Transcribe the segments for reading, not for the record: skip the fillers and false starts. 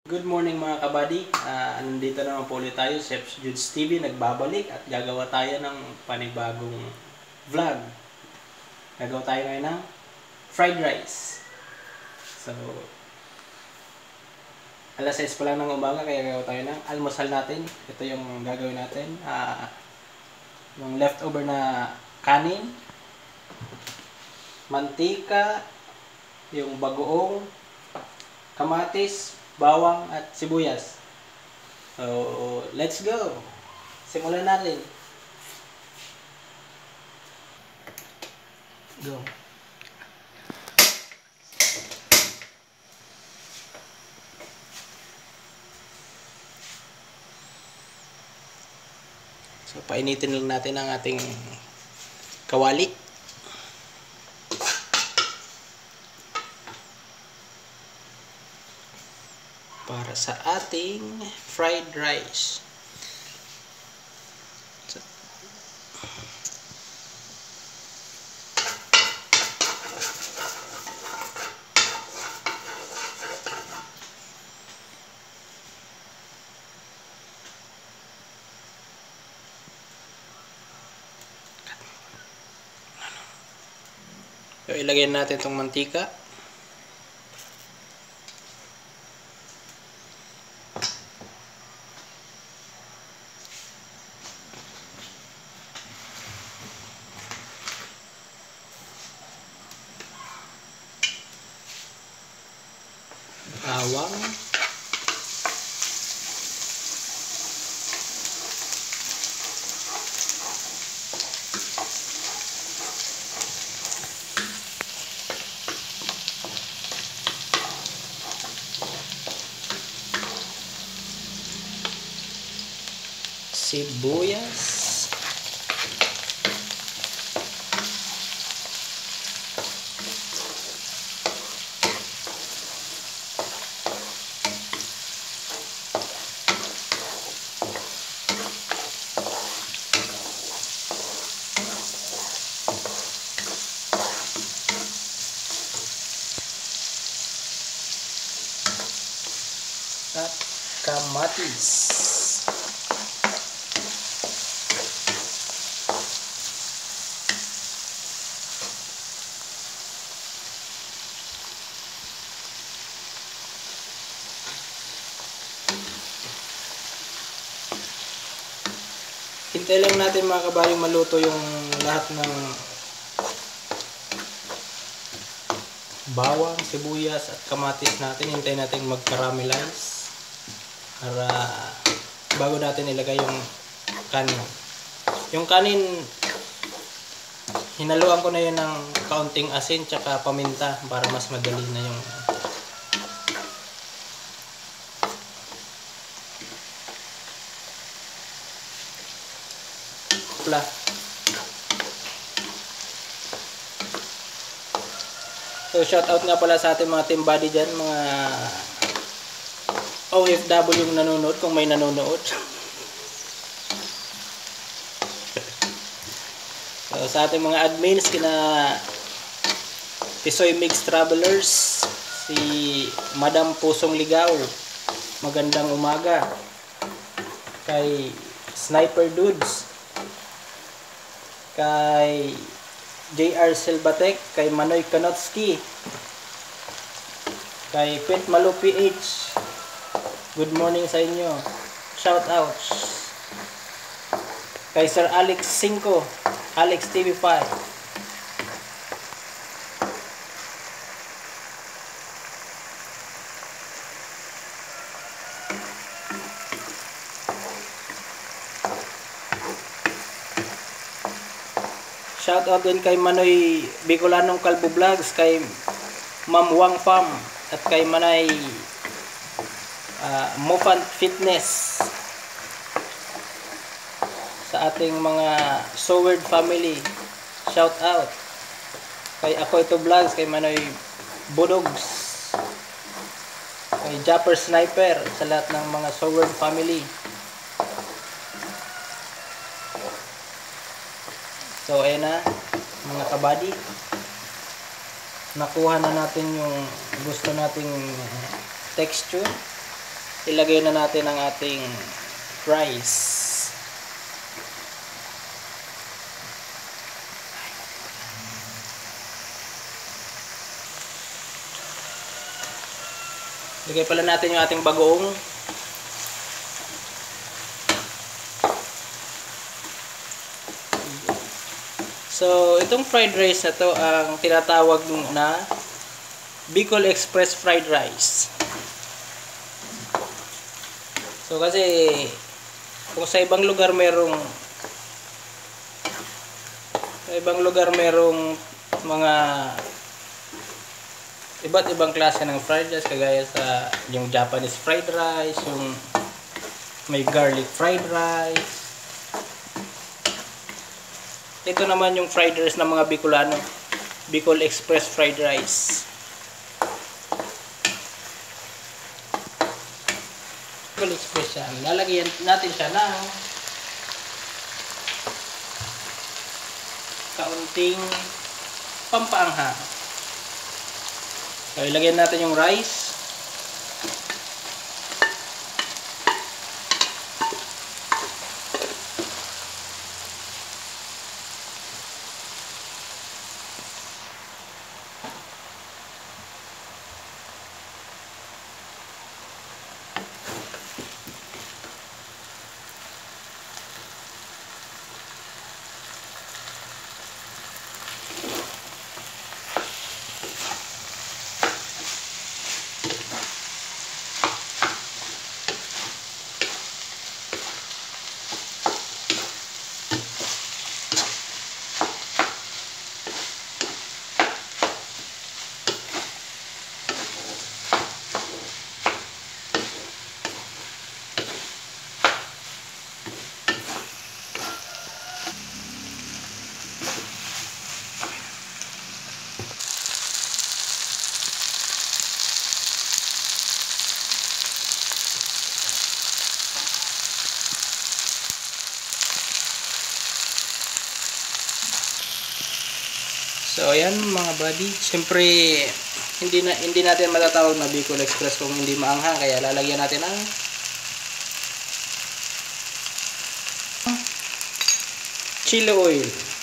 Good morning mga kabady. Nandito naman po ulit tayo, Chef.JudzTV nagbabalik at gagawa tayo ng panibagong vlog. Gagawa tayo ngayon ng fried rice. So, alas 6 pa lang ng umaga kaya gagawa tayo ng almusal natin. Ito yung gagawin natin. Yung leftover na kanin, mantika, yung bagoong, kamatis, bawang at sibuyas. So, let's go! Simulan natin. Go. So, painitin lang natin ang ating kawali. Para sa ating fried rice. So, ilagay natin itong mantika. Bawang, sibuyas, at kamatis. Hintay lang natin mga kabayong maluto yung lahat ng bawang, sibuyas at kamatis natin. Hintay natin mag-caramelize para bago natin ilagay yung kanin. Yung kanin, hinaluan ko na yun ng kaunting asin tsaka paminta para mas madali na yung pla. So shout out nga pala sa ating mga team body dyan, mga OFW yung nanonood kung may nanonood. So sa ating mga admins, kina Pisoy Mix Travelers, si Madam Pusong Ligaw, magandang umaga. Kay Sniper Dudes, kay JR Silbatek, kay Manoy Kanotski, kay Pet Malo PH, good morning sa inyo, shout out. Kay Sir Alex 5, Alex TV5, shout out din kay Manoy Bikolanong Kalbo Vlogs, kay Ma'am Wang Farm, at kay Manay Mofan Fitness, sa ating mga Soward family, shout out. Kay Ako Ito Vlogs, kay Manoy Budogs, kay Japper Sniper, sa lahat ng mga Soward family. So ayan na mga kabady, nakuha na natin yung gusto nating texture. ilagay na natin ang ating rice. Lagay pala natin yung ating bagoong. So, itong fried rice na to ang tinatawag na Bikol Express fried rice. So, kasi kung sa ibang lugar merong mga iba't ibang klase ng fried rice, kagaya sa yung Japanese fried rice, yung may garlic fried rice. Ito naman yung fried rice ng mga Bikolano, Bikol Express fried rice. Bikol Express yan. Lalagyan natin siya ng kaunting pampaanghang. So, ilagyan natin yung rice. So ayan mga buddy, siyempre hindi natin matatawag na Bicol Express kung hindi maanghang, kaya lalagyan natin ng chili oil.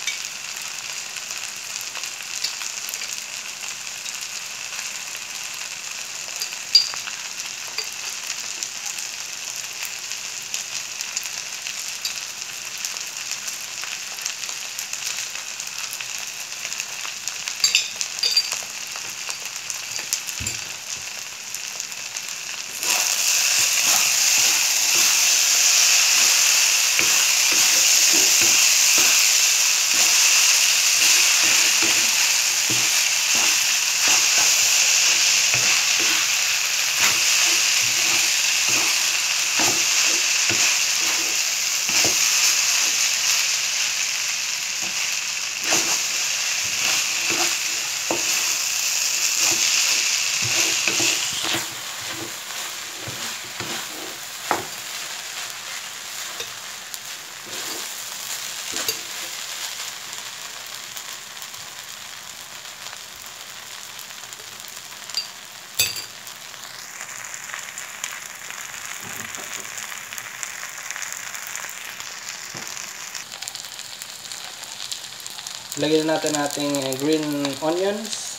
Lagyan natin ating green onions.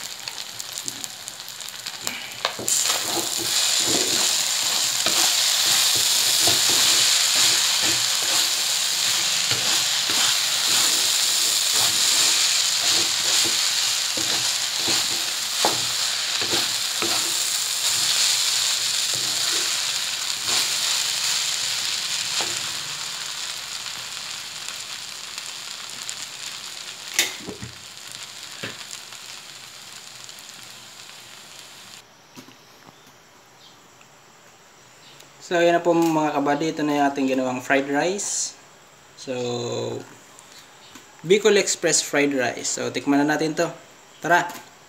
So ayan na po mga kabady, ito na yung ating ginawang fried rice. So Bicol Express fried rice. So tikman na natin to. Tara!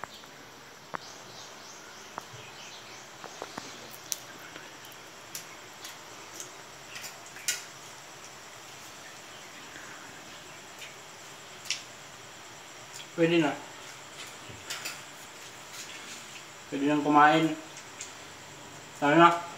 Pwede na. Pwede nang kumain. Tara na.